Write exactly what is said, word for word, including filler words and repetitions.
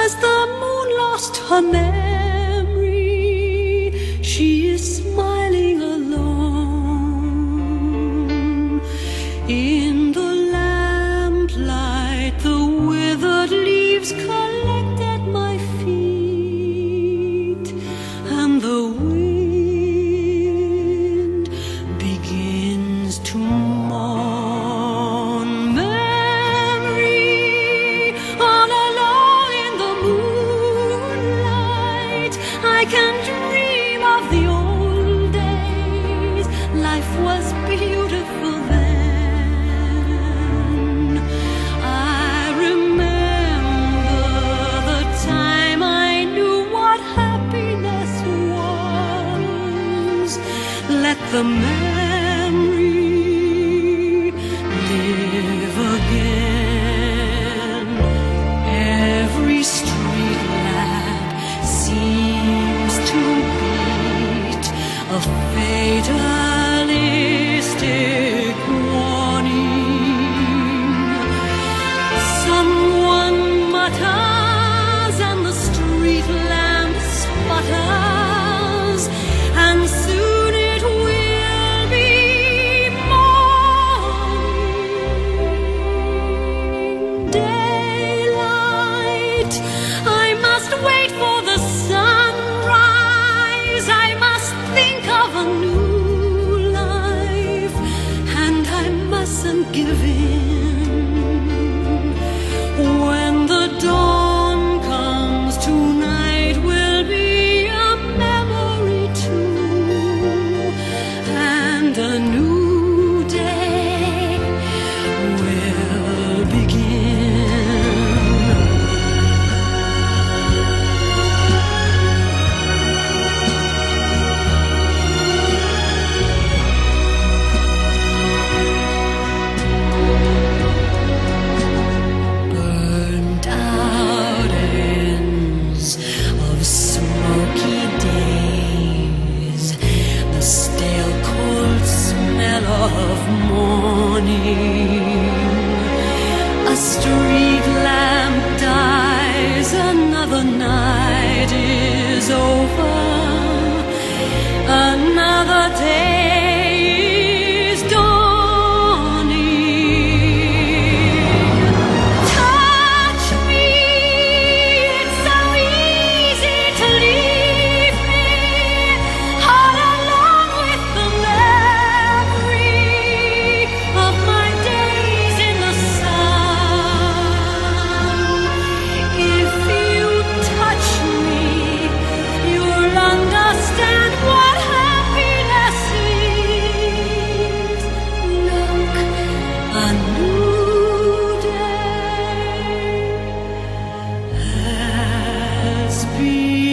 As the moon lost her memory, she is smiling alone. In the lamplight, the withered leaves collect at my feet, and the wind begins to mourn. Memory, all alone in the moonlight, I can dream of the old days. Life was beautiful then. I remember the time I knew what happiness was. Let the memory live again. Every street lamp seems to beat a fatalistic warning. Someone mutters and the street lamp sputters, and soon it will be morning. Daylight, I must wait for the sunrise. I must think of a new life, and I mustn't give in. When the dawn comes, tonight will be a memory too, and a new day will begin. Burnt out ends of smoky days, the stale cold smell of morning. A street lamp dies, another night is over, another day is dawning. Touch me, it's so easy to leave me all alone with the memory of my days in the sun. If you touch me, you'll understand what happiness is. Look, a new day has begun.